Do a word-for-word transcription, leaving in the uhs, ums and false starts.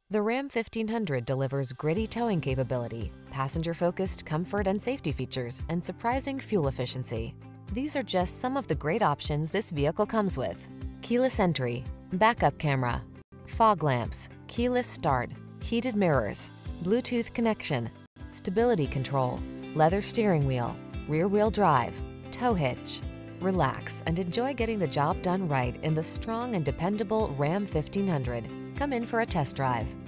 The Ram fifteen hundred delivers gritty towing capability, passenger-focused comfort and safety features, and surprising fuel efficiency. These are just some of the great options this vehicle comes with: keyless entry, backup camera, fog lamps, keyless start, heated mirrors, Bluetooth connection, stability control, leather steering wheel, rear-wheel drive, tow hitch. Relax and enjoy getting the job done right in the strong and dependable Ram fifteen hundred. Come in for a test drive.